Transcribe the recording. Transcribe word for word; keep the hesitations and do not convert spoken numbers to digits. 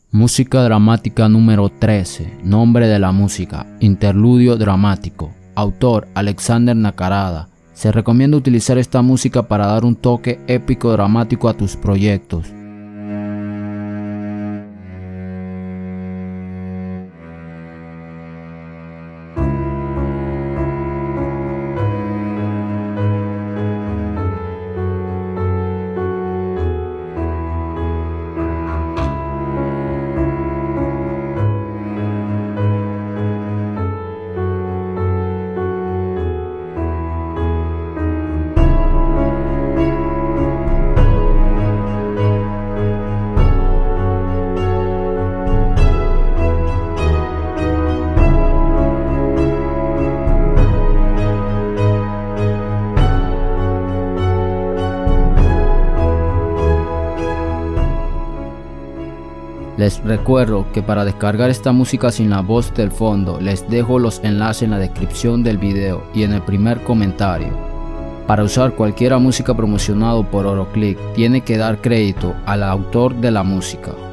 Música dramática número trece. Nombre de la música: Interludio dramático. Autor: Alexander Nakarada. Se recomienda utilizar esta música para dar un toque épico dramático a tus proyectos. Les recuerdo que para descargar esta música sin la voz del fondo, les dejo los enlaces en la descripción del video y en el primer comentario. Para usar cualquier música promocionado por Oroclick, tiene que dar crédito al autor de la música.